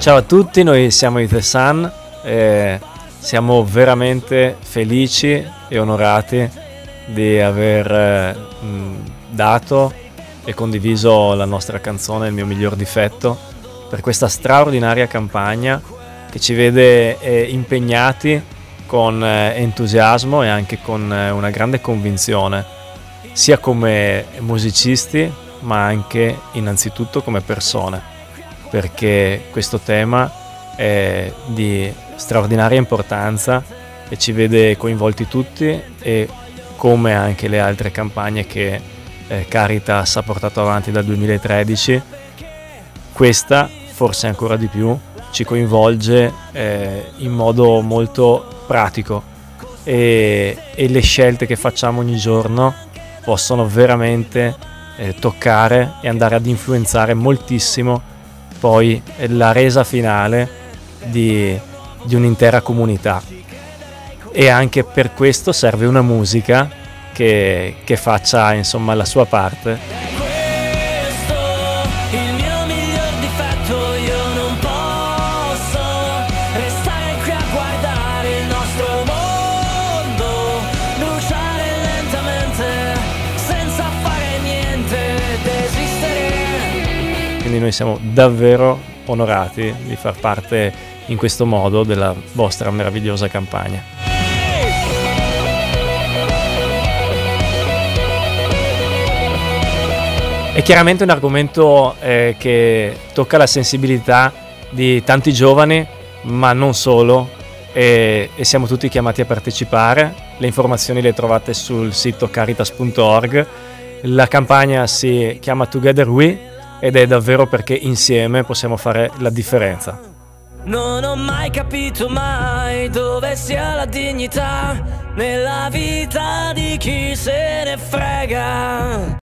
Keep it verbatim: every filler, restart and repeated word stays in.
Ciao a tutti, noi siamo i The Sun e siamo veramente felici e onorati di aver eh, dato e condiviso la nostra canzone Il mio miglior difetto per questa straordinaria campagna che ci vede eh, impegnati con eh, entusiasmo e anche con eh, una grande convinzione, sia come musicisti ma anche innanzitutto come persone, perché questo tema è di straordinaria importanza e ci vede coinvolti tutti, e come anche le altre campagne che eh, Caritas ha portato avanti dal duemilatredici, questa forse ancora di più ci coinvolge eh, in modo molto pratico, e, e le scelte che facciamo ogni giorno possono veramente eh, toccare e andare ad influenzare moltissimo poi la resa finale di, di un'intera comunità. E anche per questo serve una musica che, che faccia insomma la sua parte. Quindi noi siamo davvero onorati di far parte in questo modo della vostra meravigliosa campagna. È chiaramente un argomento eh, che tocca la sensibilità di tanti giovani, ma non solo, e, e siamo tutti chiamati a partecipare. Le informazioni le trovate sul sito caritas punto org. La campagna si chiama Together We ed è davvero perché insieme possiamo fare la differenza. Non ho mai capito mai dove sia la dignità nella vita di chi se ne frega.